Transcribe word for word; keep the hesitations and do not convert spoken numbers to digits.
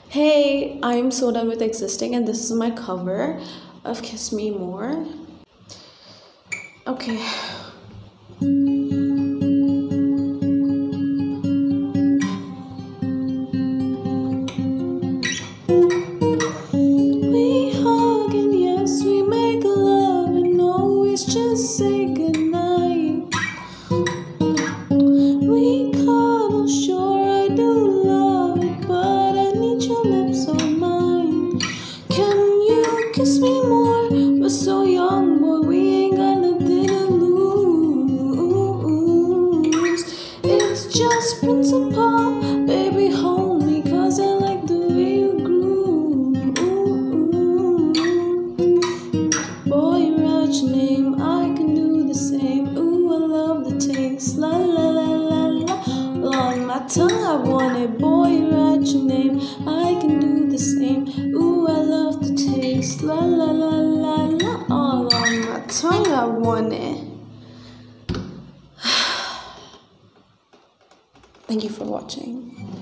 Hey, I'm so done with existing, and this is my cover of Kiss Me More. Okay. We hug and yes, we make love and always just say goodnight. We cuddle, sure I do love it, but I need your lips on mine. Can you kiss me more? We're so young, boy, we ain't got nothing to lose. It's just principle, baby, hold me, cause I like the way you groove. Boy, write your name, I can do the same. Ooh, I love the taste, la la la la la. On my tongue I want it, boy, write your name, I can do the same. Ooh, I love the taste, la la la la la. All on my tongue I want it. Thank you for watching.